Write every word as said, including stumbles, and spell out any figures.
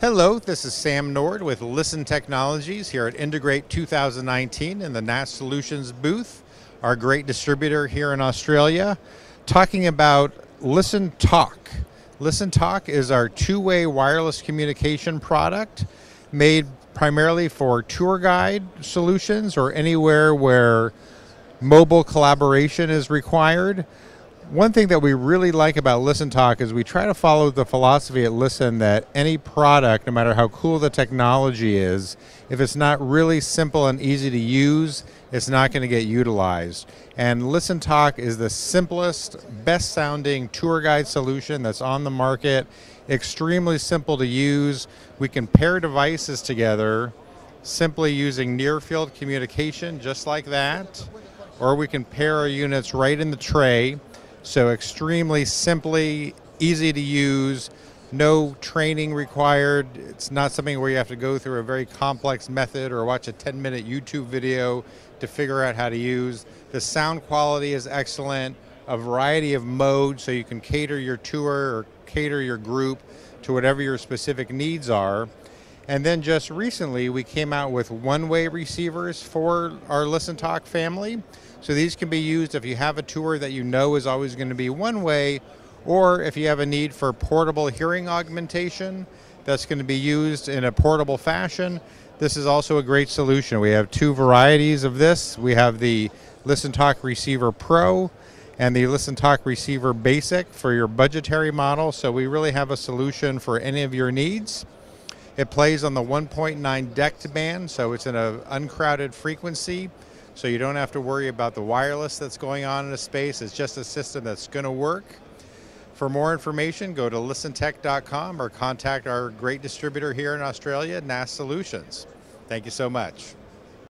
Hello, this is Sam Nord with Listen Technologies here at Integrate two thousand nineteen in the N A S Solutions booth, our great distributor here in Australia, talking about Listen Talk. Listen Talk is our two-way wireless communication product made primarily for tour guide solutions or anywhere where mobile collaboration is required. One thing that we really like about Listen Talk is we try to follow the philosophy at Listen that any product, no matter how cool the technology is, if it's not really simple and easy to use, it's not going to get utilized. And Listen Talk is the simplest, best sounding tour guide solution that's on the market. Extremely simple to use. We can pair devices together simply using near field communication just like that, or we can pair our units right in the tray. So extremely simply, easy to use, no training required. It's not something where you have to go through a very complex method or watch a ten minute YouTube video to figure out how to use. The sound quality is excellent, a variety of modes so you can cater your tour or cater your group to whatever your specific needs are. And then just recently we came out with one-way receivers for our Listen Talk family. So these can be used if you have a tour that you know is always going to be one way, or if you have a need for portable hearing augmentation that's going to be used in a portable fashion. This is also a great solution. We have two varieties of this. We have the Listen Talk Receiver Pro and the Listen Talk Receiver Basic for your budgetary model. So we really have a solution for any of your needs. It plays on the one point nine decked band, so it's in an uncrowded frequency, so you don't have to worry about the wireless that's going on in a space. It's just a system that's going to work. For more information, go to listen tech dot com or contact our great distributor here in Australia, N A S Solutions. Thank you so much.